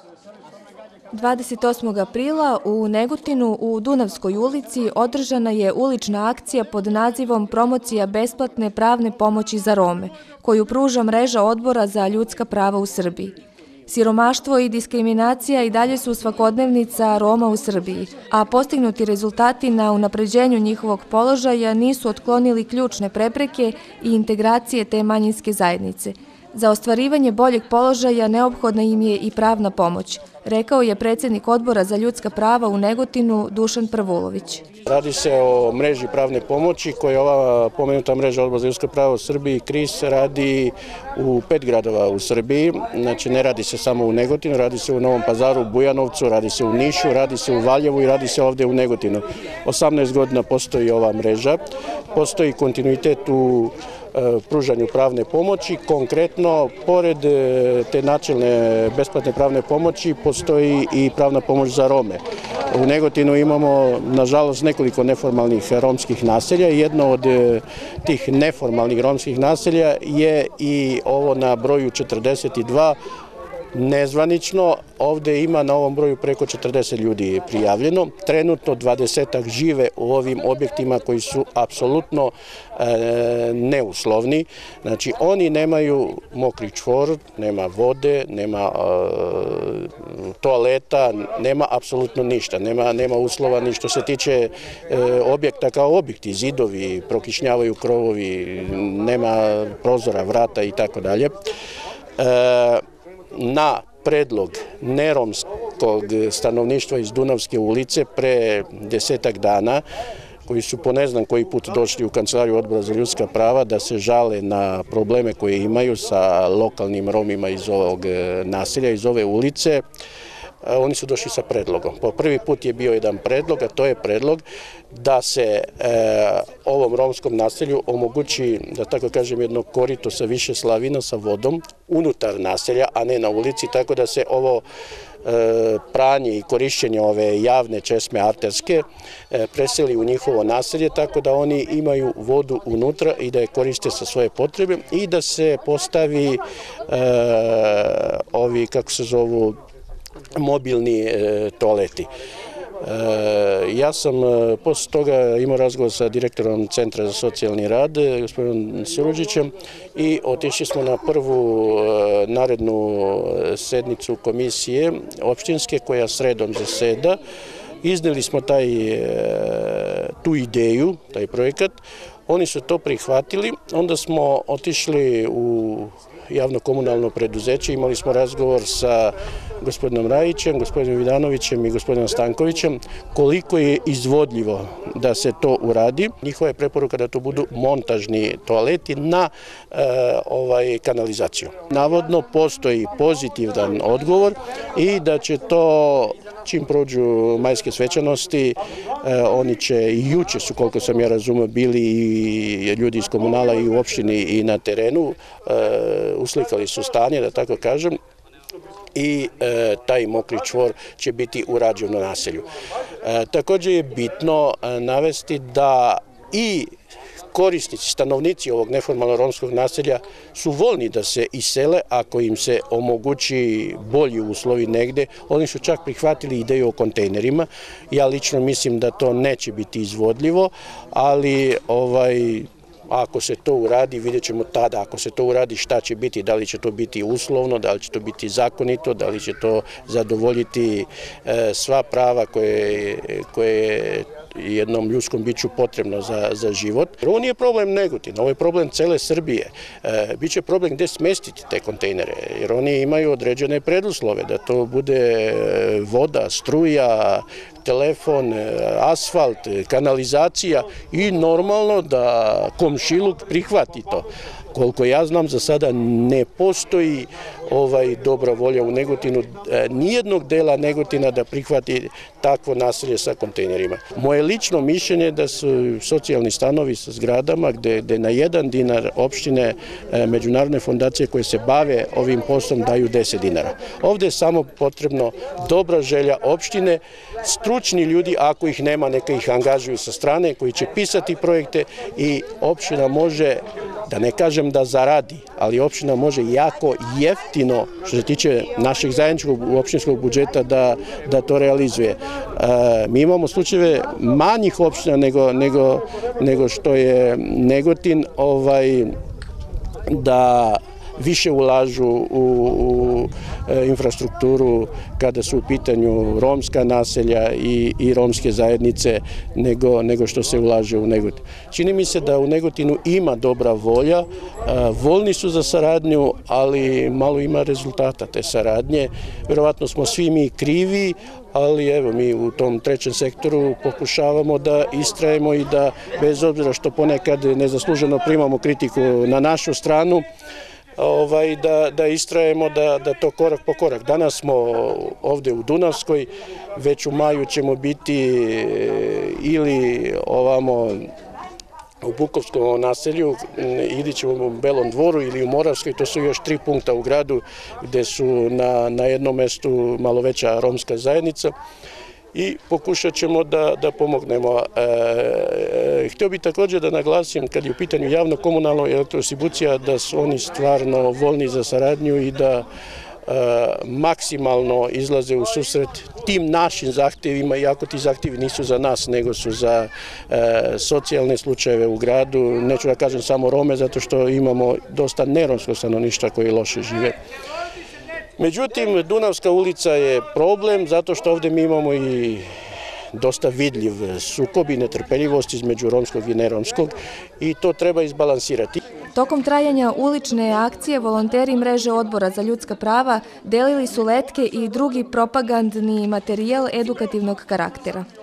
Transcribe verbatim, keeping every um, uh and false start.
dvadeset osmog aprila u Negotinu u Dunavskoj ulici održana je ulična akcija pod nazivom Promocija besplatne pravne pomoći za Rome, koju pruža mreža Odbora za ljudska prava u Srbiji. Siromaštvo i diskriminacija i dalje su svakodnevnica Roma u Srbiji, a postignuti rezultati na unapređenju njihovog položaja nisu otklonili ključne prepreke i integracije te manjinske zajednice. Za ostvarivanje boljeg položaja neophodna im je i pravna pomoć, rekao je predsjednik Odbora za ljudska prava u Negotinu Dušan Prvulović. Radi se o mreži pravne pomoći koja je ova pomenuta mreža Odbora za ljudska prava u Srbiji, K R I S, radi u pet gradova u Srbiji. Znači ne radi se samo u Negotinu, radi se u Novom Pazaru, Bujanovcu, radi se u Nišu, radi se u Valjevu i radi se ovdje u Negotinu. osamnaest godina postoji ova mreža, postoji kontinuitet u pružanju pravne pomoći. Konkretno, pored te načelne besplatne pravne pomoći, postoji i pravna pomoć za Rome. U Negotinu imamo, nažalost, nekoliko neformalnih romskih naselja. Jedno od tih neformalnih romskih naselja je i ovo na broju četrdeset dva, nezvanično. Ovdje ima na ovom broju preko četrdeset ljudi prijavljeno. Trenutno dvadesetak žive u ovim objektima koji su apsolutno e, neuslovni. Znači oni nemaju mokri čvor, nema vode, nema e, toaleta, nema apsolutno ništa, nema, nema uslova ni što se tiče e, objekta kao objekti, zidovi, prokišnjavaju krovovi, nema prozora, vrata i tako dalje. Na predlog neromskog stanovništva iz Dunavske ulice pre desetak dana, koji su po ne znam koji put došli u kancelariju Odbora za ljudska prava da se žale na probleme koje imaju sa lokalnim Romima iz ovog naselja, iz ove ulice, oni su došli sa predlogom. Po prvi put je bio jedan predlog, a to je predlog da se e, ovom romskom naselju omogući, da tako kažem, jedno korito sa više slavina sa vodom unutar naselja, a ne na ulici, tako da se ovo e, pranje i korišćenje ove javne česme arterske e, preseli u njihovo naselje, tako da oni imaju vodu unutra i da je koriste sa svoje potrebe i da se postavi e, ovi, kako se zovu, mobilni e, toaleti. E, ja sam e, posle toga imao razgovor sa direktorom Centra za socijalni rad, gospodinom Suruđićem, i otišli smo na prvu e, narednu sednicu komisije opštinske koja sredom zaseda. Izneli smo taj, e, tu ideju, taj projekat, oni su to prihvatili, onda smo otišli u javno-komunalno preduzeće, imali smo razgovor sa gospodinom Rajićem, gospodinom Vidanovićem i gospodinom Stankovićem, koliko je izvodljivo da se to uradi. Njihova je preporuka da to budu montažni toaleti na e, ovaj, kanalizaciju. Navodno postoji pozitivan odgovor i da će to, čim prođu majske svečanosti, e, oni će, i juče su, koliko sam ja razumio, bili i ljudi iz komunala i u opštini i na terenu, e, uslikali su stanje, da tako kažem, i e, taj mokri čvor će biti urađen na naselju. E, također je bitno e, navesti da i korisnici, stanovnici ovog neformalno romskog naselja su voljni da se isele ako im se omogući bolji uslovi negde. Oni su čak prihvatili ideju o kontejnerima. Ja lično mislim da to neće biti izvodljivo, ali ovaj... ako se to uradi, vidjet ćemo tada, ako se to uradi, šta će biti, da li će to biti uslovno, da li će to biti zakonito, da li će to zadovoljiti e, sva prava koje, koje je jednom ljudskom biću potrebno za, za život. Ovo nije problem Negotina, ovo je problem cele Srbije. E, biće problem gde smestiti te kontejnere, jer oni imaju određene preduslove, da to bude voda, struja, telefon, asfalt, kanalizacija i normalno da komšiluk prihvati to. Koliko ja znam, za sada ne postoji ovaj dobra volja u Negotinu, nijednog dela Negotina da prihvati takvo naselje sa kontejnerima. Moje lično mišljenje je da su socijalni stanovi sa zgradama gde, gde na jedan dinar opštine međunarodne fondacije koje se bave ovim poslom daju deset dinara. Ovde je samo potrebno dobra želja opštine, stručni ljudi, ako ih nema, neka ih angažuju sa strane, koji će pisati projekte i opština može da ne kažem da zaradi, ali opština može jako jeftino, što se tiče našeg zajedničkog opštinskog budžeta, da, da to realizuje. E, mi imamo slučajeve manjih opština nego, nego, nego što je Negotin, ovaj, da više ulažu u, u e, infrastrukturu kada su u pitanju romska naselja i, i romske zajednice nego, nego što se ulaže u Negotin. Čini mi se da u Negotinu ima dobra volja, a, voljni su za saradnju, ali malo ima rezultata te saradnje. Verovatno smo svi mi krivi, ali evo mi u tom trećem sektoru pokušavamo da istrajemo i da bez obzira što ponekad nezasluženo primamo kritiku na našu stranu, Ovaj, da, da istrajemo, da, da to korak po korak. Danas smo ovde u Dunavskoj, već u maju ćemo biti ili ovamo u Bukovskom naselju, ili ćemo u Belom Dvoru ili u Moravskoj, to su još tri punkta u gradu gde su na, na jednom mestu malo veća romska zajednica. I pokušat ćemo da, da pomognemo. E, e, htio bih također da naglasim, kad je u pitanju javno-komunalna elektrodistribucija, da su oni stvarno voljni za saradnju i da e, maksimalno izlaze u susret tim našim zahtjevima, iako ti zahtjevi nisu za nas, nego su za e, socijalne slučajeve u gradu. Neću da kažem samo Rome, zato što imamo dosta neromskog stanovništva koji loše žive. Međutim, Dunavska ulica je problem zato što ovde mi imamo i dosta vidljiv sukob i netrpeljivost između romskog i neromskog i to treba izbalansirati. Tokom trajanja ulične akcije volonteri mreže Odbora za ljudska prava delili su letke i drugi propagandni materijal edukativnog karaktera.